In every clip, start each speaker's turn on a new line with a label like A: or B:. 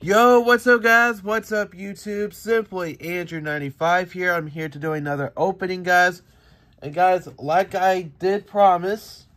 A: Yo, what's up guys? What's up YouTube? Simply Andrew95 here. I'm here to do another opening, guys. And guys, like I did promise,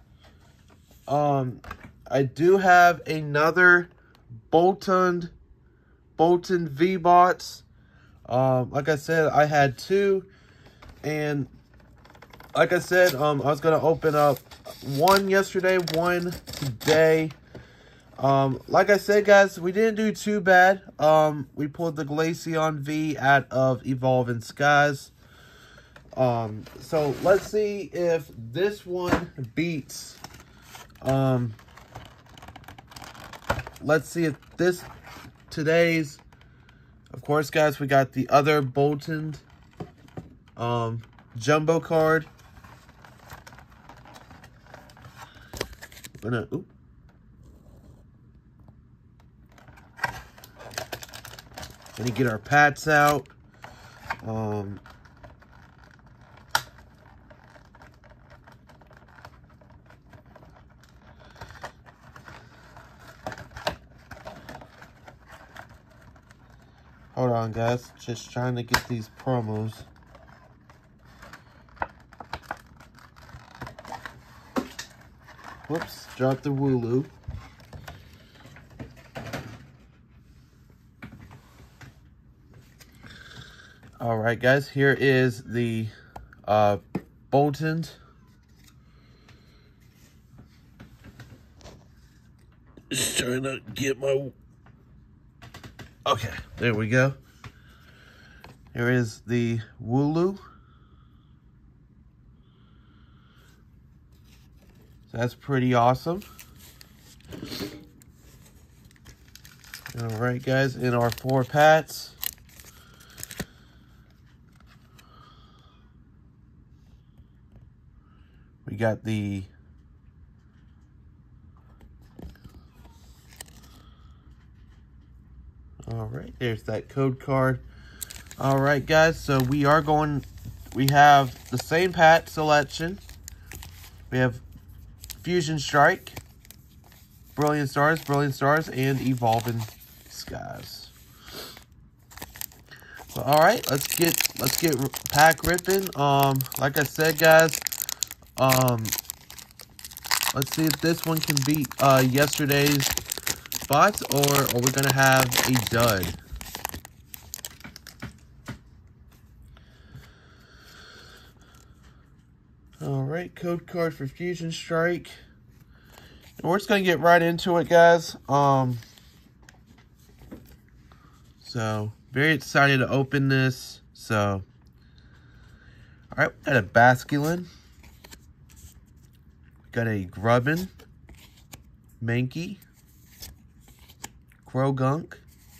A: I do have another Boltund V-Bots. Like I said, I had two, and like I said, I was gonna open up one yesterday, one today. Like I said, guys, we didn't do too bad. We pulled the Glaceon V out of Evolving Skies. So let's see if this one beats. Let's see if today's, of course, guys, we got the other Boltund, jumbo card. Then you get our pats out. Hold on, guys. Just trying to get these promos. Whoops, dropped the Wooloo. Alright guys, here is the Boltund. Just trying to get my... Okay, there we go. Here is the Wooloo. So that's pretty awesome. Alright guys, in our 4 pats. We got the alright, there's that code card. Alright guys, so we have the same pat selection. We have Fusion Strike, Brilliant Stars, and Evolving Skies. So, alright, let's get pack ripping. Like I said, guys, let's see if this one can beat yesterday's bots, or are we gonna have a dud? Alright, code card for Fusion Strike. And we're just gonna get right into it, guys. So very excited to open this. So alright, we got a Basculin. Got a Grubbin, Mankey, Croagunk,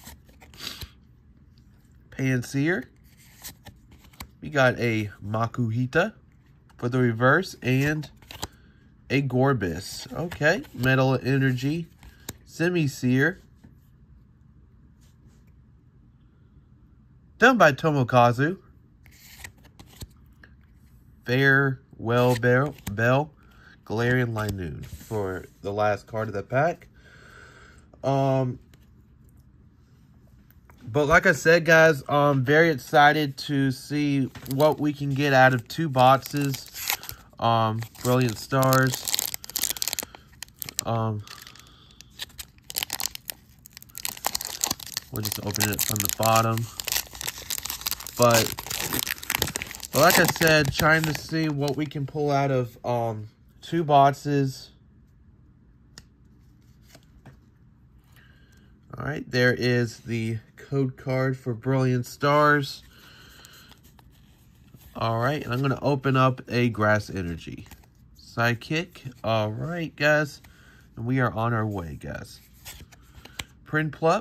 A: Pansear. We got a Makuhita for the reverse, and a Gorbis. Okay, Metal Energy, Semi-Seer. Done by Tomokazu. Farewell Bell. Galarian Linoone for the last card of the pack. But like I said, guys, I'm very excited to see what we can get out of 2 boxes. Brilliant Stars. We'll just open it from the bottom. But like I said, trying to see what we can pull out of 2 boxes. Alright, there is the code card for Brilliant Stars. Alright, and I'm going to open up a Grass Energy. Sidekick. Alright, guys. And we are on our way, guys. Prinplup.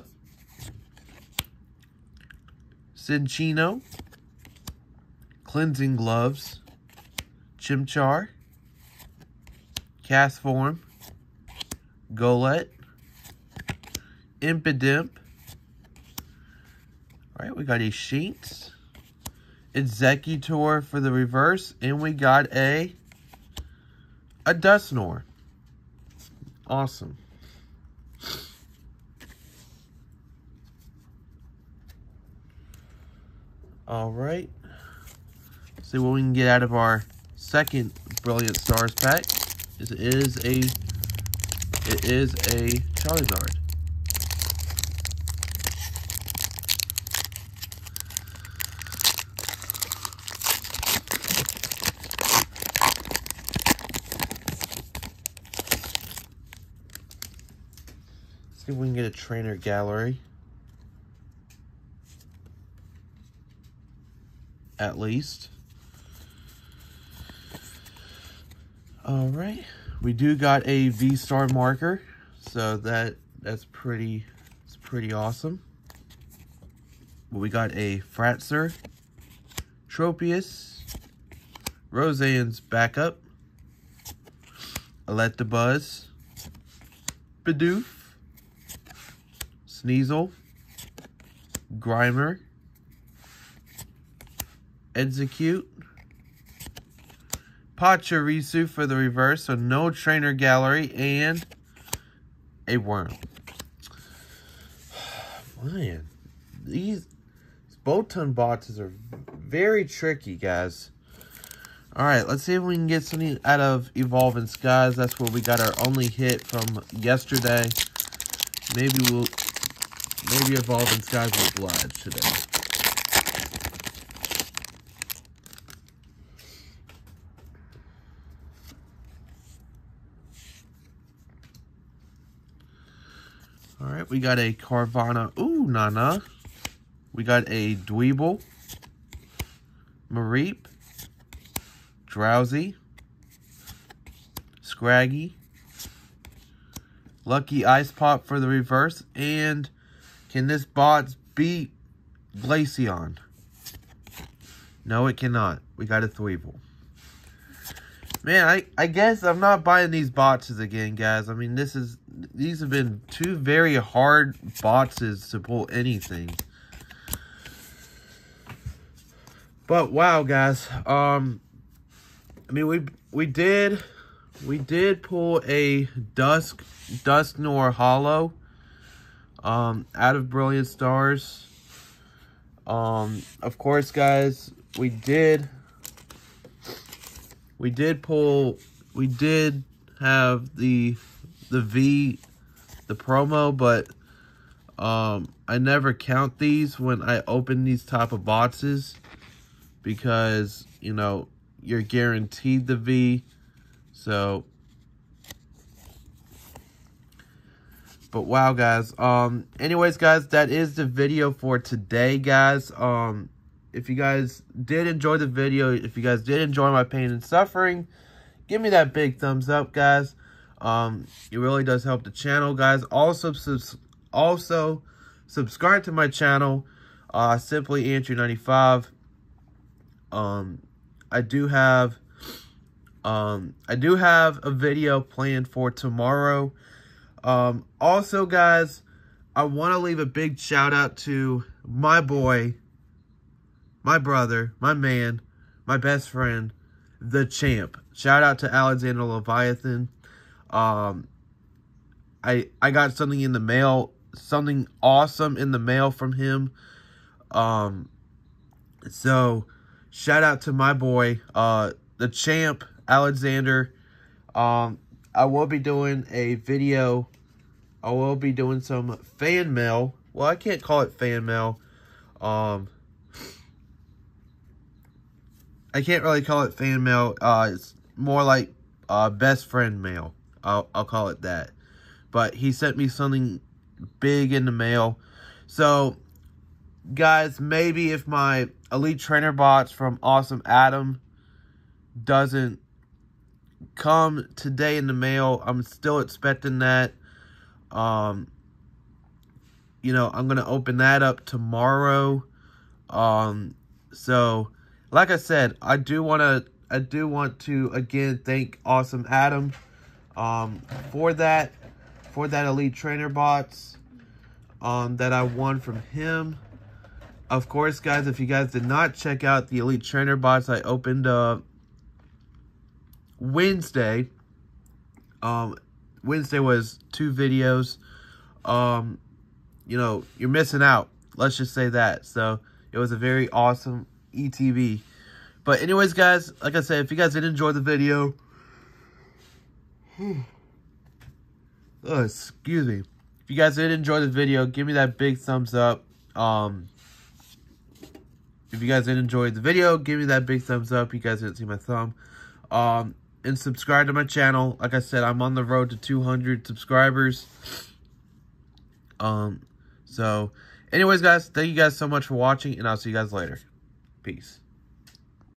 A: Cinccino. Cleansing Gloves. Chimchar. Castform, Golett, Impidimp. Alright, we got a Shinx, Executor for the reverse, and we got a Dusknoir. Awesome. All right. See what we can get out of our second Brilliant Stars pack. It is a Charizard. See if we can get a trainer gallery. At least. All right. We do got a V-Star marker, so that's pretty awesome. But we got a Fraxure, Tropius, Roseanne's backup, Electabuzz, Bidoof, Sneasel, Grimer, Execute, Pachirisu for the reverse, so no trainer gallery, and a worm. Man, these Boltund boxes are very tricky, guys. Alright, let's see if we can get something out of Evolving Skies. That's where we got our only hit from yesterday. Maybe Evolving Skies will oblige today. Alright, we got a Carvanha. Ooh, Nana. We got a Dweeble, Mareep, Drowsy, Scraggy, Lucky Ice Pop for the reverse, and can this bot beat Glaceon? No, it cannot. We got a Dweeble. Man, I guess I'm not buying these boxes again, guys. I mean, these have been two very hard boxes to pull anything. But wow, guys. I mean, we did pull a Dusknoir Hollow out of Brilliant Stars. Of course, guys, we did have the promo, but I never count these when I open these type of boxes because, you know, you're guaranteed the V. So, but wow, guys. Anyways, guys, that is the video for today, guys. If you guys did enjoy the video, if you guys did enjoy my pain and suffering, give me that big thumbs up, guys. It really does help the channel, guys. Also subscribe to my channel, Simply Andrew95. I do have a video planned for tomorrow. Also, guys, I want to leave a big shout out to my boy, my brother, my man, my best friend, the champ. Shout out to Alexander Leviathan. I got something in the mail, something awesome in the mail from him. So shout out to my boy, the champ, Alexander. I will be doing a video. I will be doing some fan mail. Well, I can't call it fan mail. I can't really call it fan mail. It's more like best friend mail. I'll call it that. But he sent me something big in the mail. So, guys, maybe if my Elite Trainer box from Awesome Adam doesn't come today in the mail, I'm still expecting that. You know, I'm gonna open that up tomorrow. So, like I said, I do want to again thank Awesome Adam for that Elite Trainer box that I won from him. Of course, guys, if you guys did not check out the Elite Trainer box I opened Wednesday. Wednesday was 2 videos. You know, you're missing out. Let's just say that. So, It was a very awesome ETB. But anyways, guys, like I said, if you guys did enjoy the video, oh, excuse me. If you guys did enjoy the video, give me that big thumbs up. If you guys did enjoy the video, give me that big thumbs up. You guys didn't see my thumb. And subscribe to my channel. Like I said, I'm on the road to 200 subscribers. So, anyways, guys, thank you guys so much for watching, and I'll see you guys later. Peace.